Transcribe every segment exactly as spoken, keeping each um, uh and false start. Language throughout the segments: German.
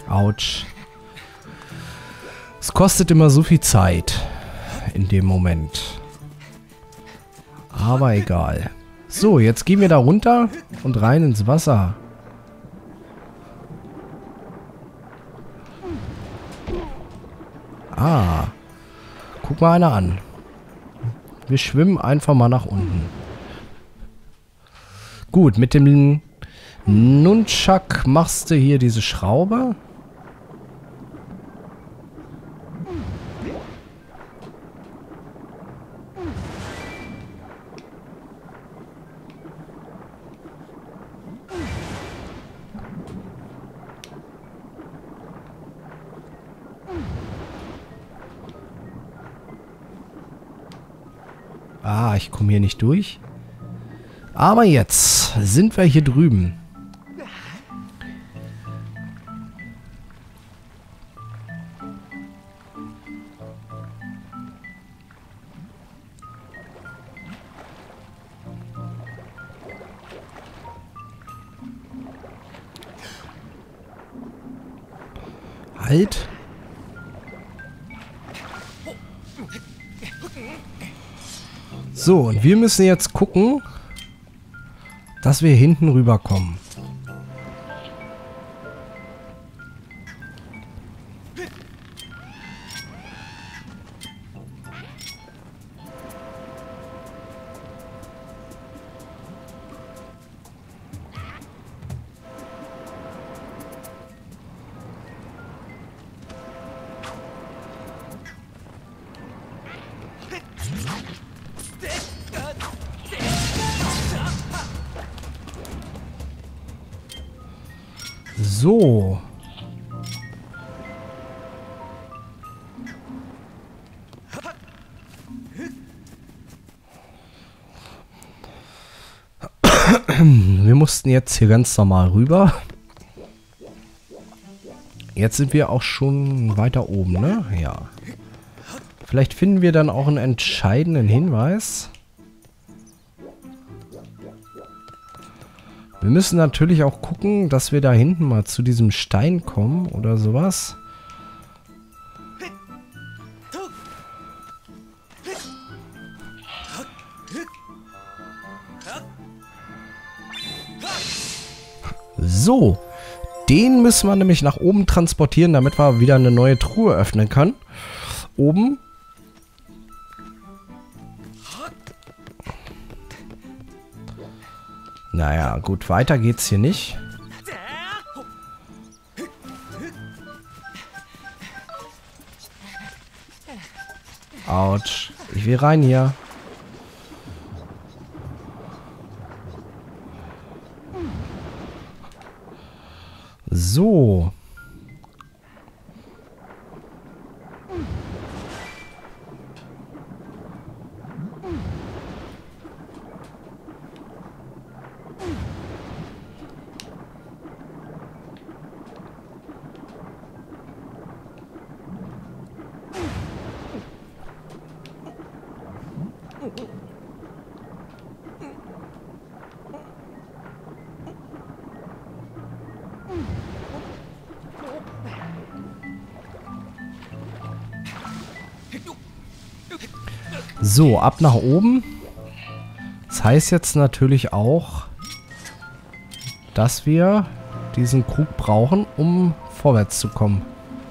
Autsch. Es kostet immer so viel Zeit in dem Moment. Aber egal. So, jetzt gehen wir da runter und rein ins Wasser. Ah. Guck mal einer an. Wir schwimmen einfach mal nach unten. Gut, mit dem Nunchuck machst du hier diese Schraube. Ah, ich komme hier nicht durch. Aber jetzt sind wir hier drüben. Halt. So, und wir müssen jetzt gucken, dass wir hinten rüberkommen. So. Wir mussten jetzt hier ganz normal rüber. Jetzt sind wir auch schon weiter oben, ne? Ja. Vielleicht finden wir dann auch einen entscheidenden Hinweis. Wir müssen natürlich auch gucken, dass wir da hinten mal zu diesem Stein kommen oder sowas. So, den müssen wir nämlich nach oben transportieren, damit wir wieder eine neue Truhe öffnen können. Oben. Naja, gut, weiter geht's hier nicht. Autsch. Ich will rein hier. So. So, ab nach oben. Das heißt jetzt natürlich auch, dass wir diesen Krug brauchen, um vorwärts zu kommen.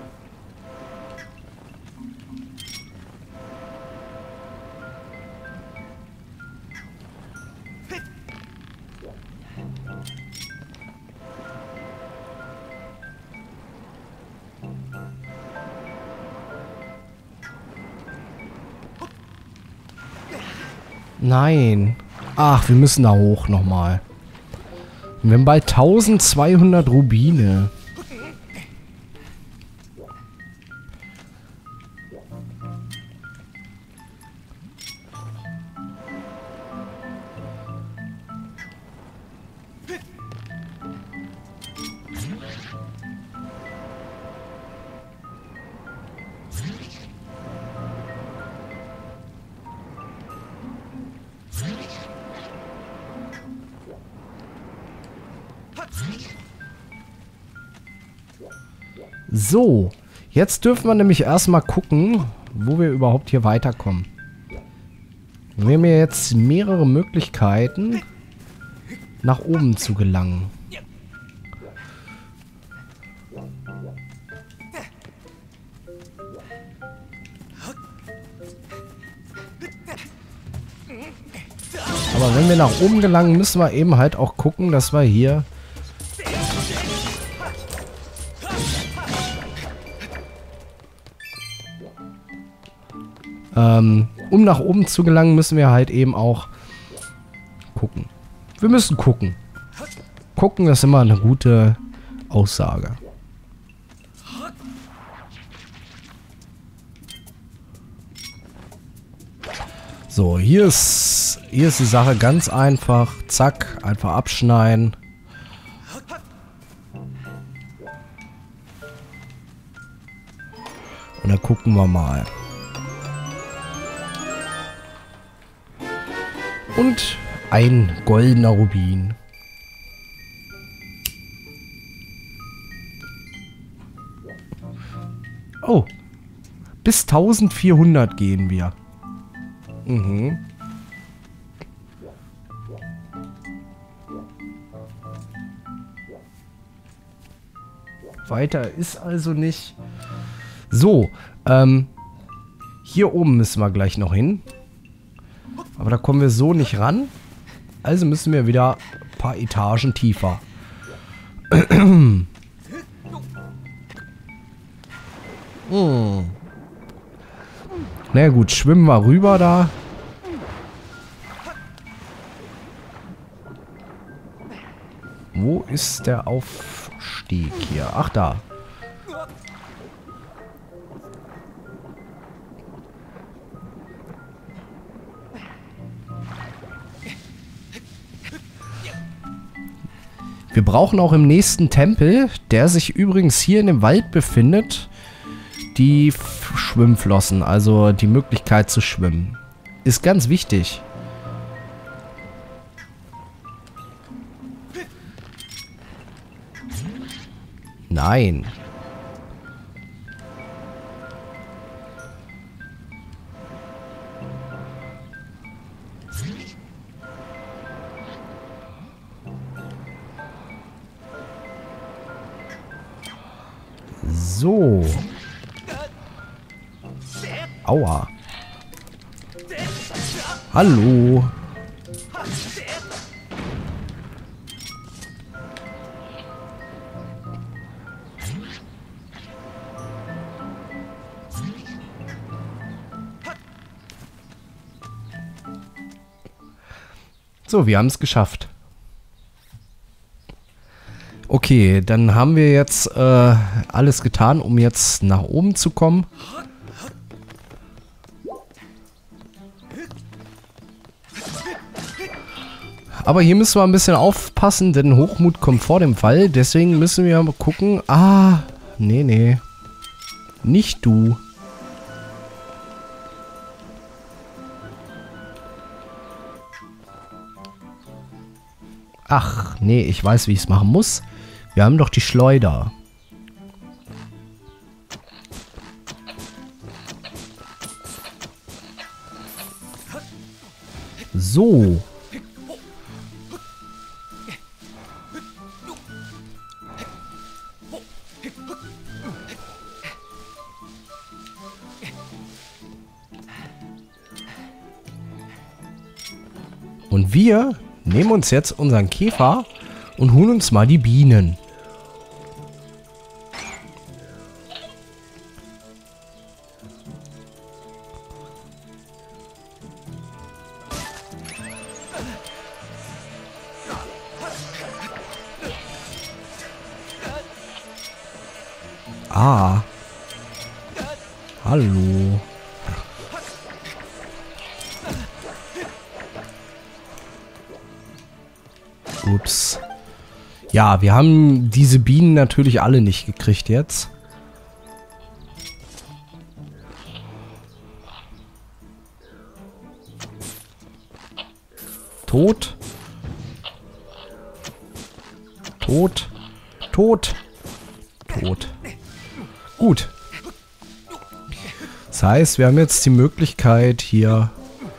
Nein. Ach, wir müssen da hoch nochmal. Wir haben bald tausendzweihundert Rubine. So, jetzt dürfen wir nämlich erstmal gucken, wo wir überhaupt hier weiterkommen. Wir haben ja jetzt mehrere Möglichkeiten, nach oben zu gelangen. Aber wenn wir nach oben gelangen, müssen wir eben halt auch gucken, dass wir hier ähm, um nach oben zu gelangen, müssen wir halt eben auch gucken. Wir müssen gucken. Gucken ist immer eine gute Aussage. So, hier ist, hier ist die Sache ganz einfach. Zack, einfach abschneiden. Und dann gucken wir mal. Und ein goldener Rubin. Oh, bis eintausendvierhundert gehen wir. Mhm. Weiter ist also nicht. So, ähm, hier oben müssen wir gleich noch hin. Aber da kommen wir so nicht ran. Also müssen wir wieder ein paar Etagen tiefer. hm. Na ja, gut, schwimmen wir rüber da. Wo ist der Aufstieg hier? Ach, da. Wir brauchen auch im nächsten Tempel, der sich übrigens hier in dem Wald befindet, die Schwimmflossen, also die Möglichkeit zu schwimmen. Ist ganz wichtig. Nein. So. Aua. Hallo. So, wir haben es geschafft. Okay, dann haben wir jetzt äh, alles getan, um jetzt nach oben zu kommen. Aber hier müssen wir ein bisschen aufpassen, denn Hochmut kommt vor dem Fall. Deswegen müssen wir mal gucken. Ah, nee, nee. Nicht du. Ach, nee, ich weiß, wie ich es machen muss. Wir haben doch die Schleuder. So. Und wir nehmen uns jetzt unseren Käfer und holen uns mal die Bienen. Ah. Hallo. Ups. Ja, wir haben diese Bienen natürlich alle nicht gekriegt jetzt. Tot. Tot. Tot. Tot. Gut. Das heißt, wir haben jetzt die Möglichkeit hier,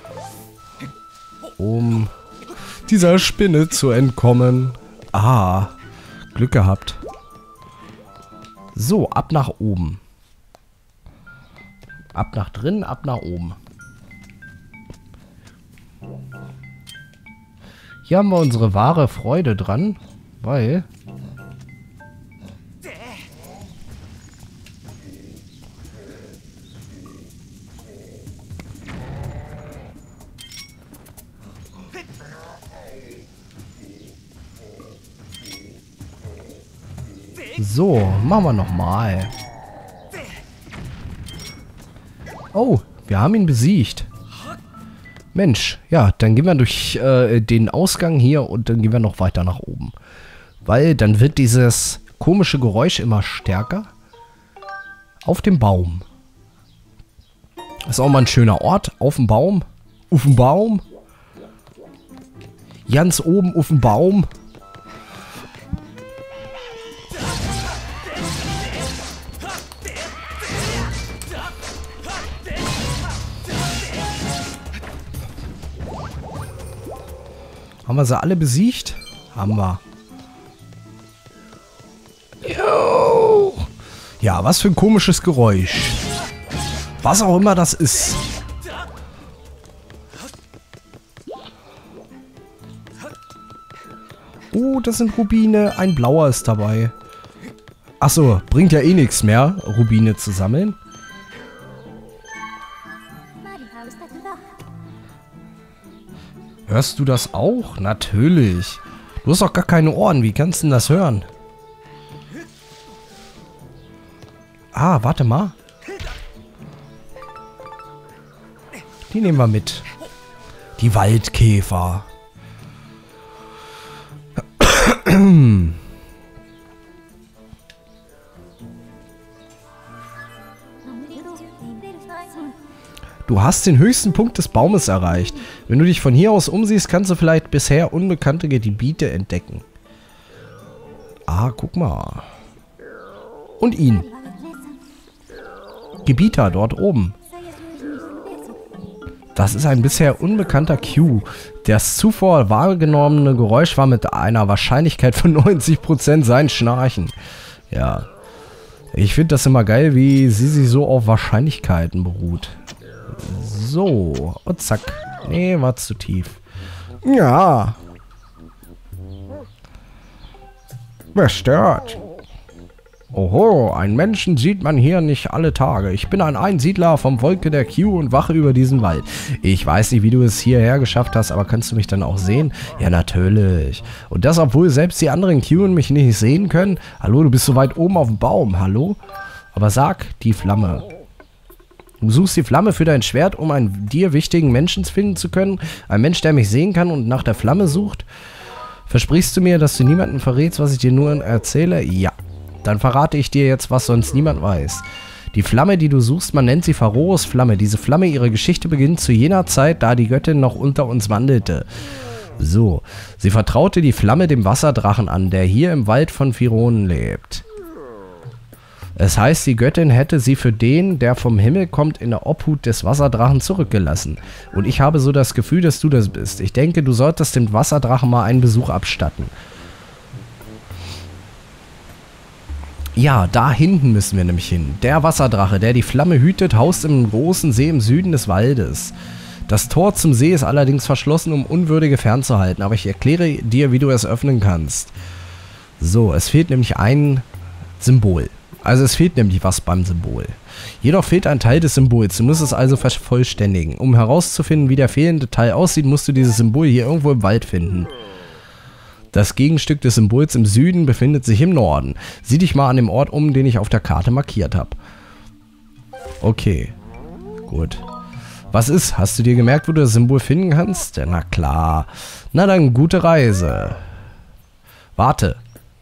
um dieser Spinne zu entkommen. Ah, Glück gehabt. So, ab nach oben. Ab nach drin, ab nach oben. Hier haben wir unsere wahre Freude dran, weil... So, machen wir nochmal. Oh, wir haben ihn besiegt. Mensch, ja, dann gehen wir durch äh, den Ausgang hier und dann gehen wir noch weiter nach oben. Weil dann wird dieses komische Geräusch immer stärker. Auf dem Baum. Ist auch mal ein schöner Ort. Auf dem Baum. Auf dem Baum. Ganz oben auf dem Baum. Haben wir sie alle besiegt? Haben wir. Jo. Ja, was für ein komisches Geräusch. Was auch immer das ist. Oh, das sind Rubine. Ein blauer ist dabei. Achso, bringt ja eh nichts mehr, Rubine zu sammeln. Hörst du das auch? Natürlich. Du hast doch gar keine Ohren. Wie kannst du denn das hören? Ah, warte mal. Die nehmen wir mit. Die Waldkäfer. Du hast den höchsten Punkt des Baumes erreicht. Wenn du dich von hier aus umsiehst, kannst du vielleicht bisher unbekannte Gebiete entdecken. Ah, guck mal. Und ihn. Gebieter dort oben. Das ist ein bisher unbekannter Q. Das zuvor wahrgenommene Geräusch war mit einer Wahrscheinlichkeit von neunzig Prozent sein Schnarchen. Ja. Ich finde das immer geil, wie sie sich so auf Wahrscheinlichkeiten beruht. So. Und zack. Nee, war zu tief. Ja. Wer stört? Oho, einen Menschen sieht man hier nicht alle Tage. Ich bin ein Einsiedler vom Volke der Q und wache über diesen Wald. Ich weiß nicht, wie du es hierher geschafft hast, aber kannst du mich dann auch sehen? Ja, natürlich. Und das, obwohl selbst die anderen Q mich nicht sehen können? Hallo, du bist so weit oben auf dem Baum. Hallo? Aber sag, die Flamme. Du suchst die Flamme für dein Schwert, um einen dir wichtigen Menschen finden zu können? Ein Mensch, der mich sehen kann und nach der Flamme sucht? Versprichst du mir, dass du niemandem verrätst, was ich dir nur erzähle? Ja. Dann verrate ich dir jetzt, was sonst niemand weiß. Die Flamme, die du suchst, man nennt sie Pharos Flamme. Diese Flamme, ihre Geschichte beginnt zu jener Zeit, da die Göttin noch unter uns wandelte. So. Sie vertraute die Flamme dem Wasserdrachen an, der hier im Wald von Fironen lebt. Es heißt, die Göttin hätte sie für den, der vom Himmel kommt, in der Obhut des Wasserdrachen zurückgelassen. Und ich habe so das Gefühl, dass du das bist. Ich denke, du solltest dem Wasserdrachen mal einen Besuch abstatten. Ja, da hinten müssen wir nämlich hin. Der Wasserdrache, der die Flamme hütet, haust im großen See im Süden des Waldes. Das Tor zum See ist allerdings verschlossen, um Unwürdige fernzuhalten. Aber ich erkläre dir, wie du es öffnen kannst. So, es fehlt nämlich ein Symbol. Also es fehlt nämlich was beim Symbol. Jedoch fehlt ein Teil des Symbols. Du musst es also vervollständigen. Um herauszufinden, wie der fehlende Teil aussieht, musst du dieses Symbol hier irgendwo im Wald finden. Das Gegenstück des Symbols im Süden befindet sich im Norden. Sieh dich mal an dem Ort um, den ich auf der Karte markiert habe. Okay. Gut. Was ist? Hast du dir gemerkt, wo du das Symbol finden kannst? Na klar. Na dann, gute Reise. Warte.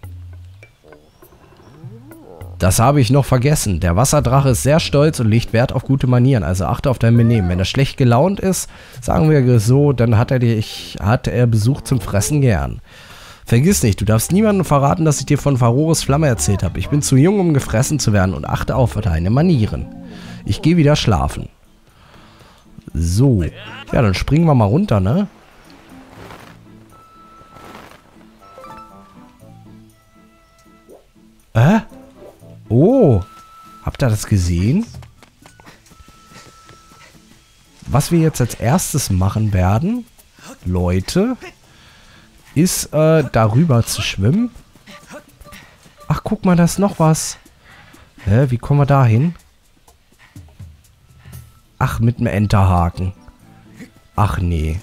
Das habe ich noch vergessen. Der Wasserdrache ist sehr stolz und legt Wert auf gute Manieren. Also achte auf dein Benehmen. Wenn er schlecht gelaunt ist, sagen wir so, dann hat er dich, hat er Besuch zum Fressen gern. Vergiss nicht, du darfst niemandem verraten, dass ich dir von Farores Flamme erzählt habe. Ich bin zu jung, um gefressen zu werden und achte auf deine Manieren. Ich gehe wieder schlafen. So. Ja, dann springen wir mal runter, ne? Äh? Oh. Habt ihr das gesehen? Was wir jetzt als erstes machen werden, Leute, ist äh, darüber zu schwimmen. Ach, guck mal, da ist noch was. Hä, wie kommen wir da hin? Ach, mit einem Enterhaken. Ach, nee.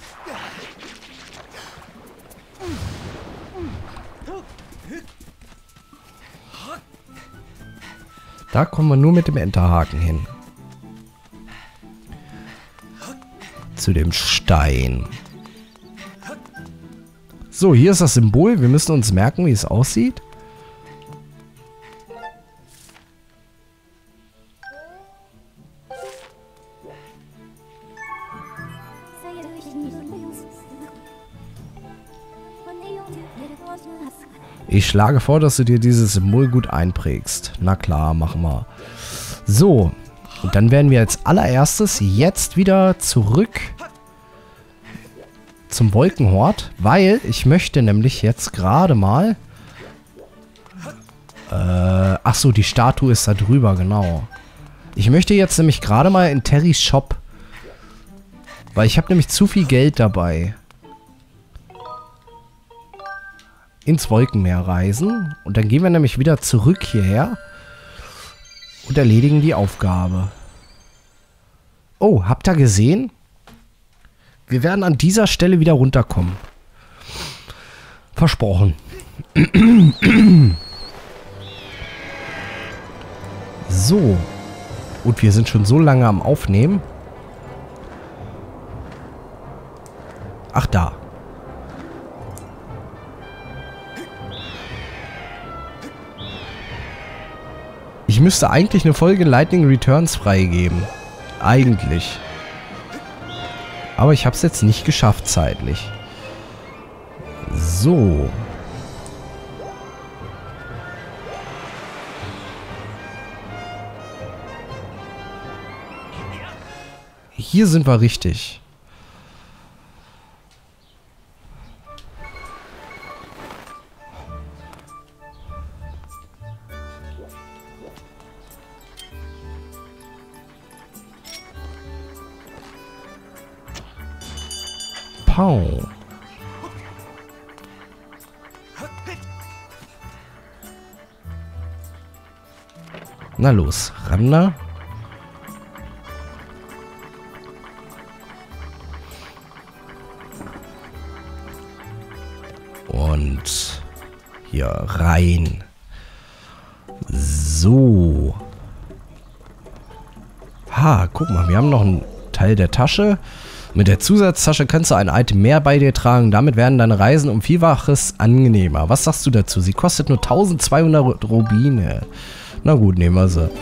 Da kommen wir nur mit dem Enterhaken hin. Zu dem Stein. So, hier ist das Symbol. Wir müssen uns merken, wie es aussieht. Ich schlage vor, dass du dir dieses Symbol gut einprägst. Na klar, machen wir. So. Und dann werden wir als allererstes jetzt wieder zurück zum Wolkenhort, weil ich möchte nämlich jetzt gerade mal... Äh, ach so, die Statue ist da drüber, genau. Ich möchte jetzt nämlich gerade mal in Terrys Shop, weil ich habe nämlich zu viel Geld dabei. Ins Wolkenmeer reisen und dann gehen wir nämlich wieder zurück hierher und erledigen die Aufgabe. Oh, habt ihr gesehen? Wir werden an dieser Stelle wieder runterkommen. Versprochen. So. Und wir sind schon so lange am Aufnehmen. Ach, da. Ich müsste eigentlich eine Folge Lightning Returns freigeben. Eigentlich. Aber ich habe es jetzt nicht geschafft zeitlich. So. Hier sind wir richtig. Pau. Na los, ran da. Und hier rein. So. Ha, guck mal, wir haben noch einen Teil der Tasche. Mit der Zusatztasche kannst du ein Item mehr bei dir tragen. Damit werden deine Reisen um Vielfaches angenehmer. Was sagst du dazu? Sie kostet nur tausendzweihundert Rubine. Na gut, nehmen wir sie.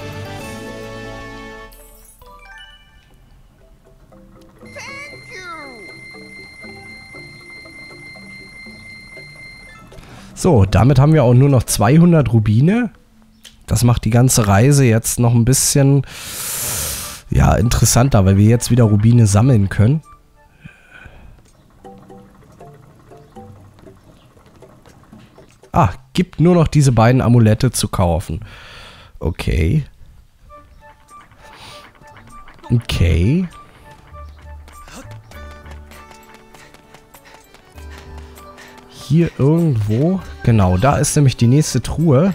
So, damit haben wir auch nur noch zweihundert Rubine. Das macht die ganze Reise jetzt noch ein bisschen... ja, interessanter, weil wir jetzt wieder Rubine sammeln können. Ah, gibt nur noch diese beiden Amulette zu kaufen. Okay. Okay. Hier irgendwo. Genau, da ist nämlich die nächste Truhe.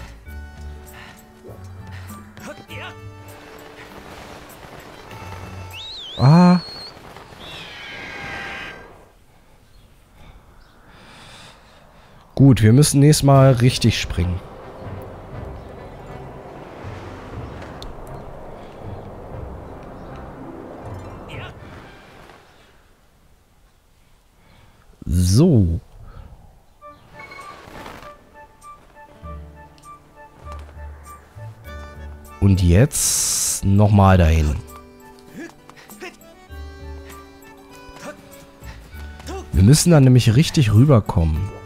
Ah. Gut, wir müssen nächstes Mal richtig springen. So. Und jetzt nochmal dahin. Wir müssen dann nämlich richtig rüberkommen.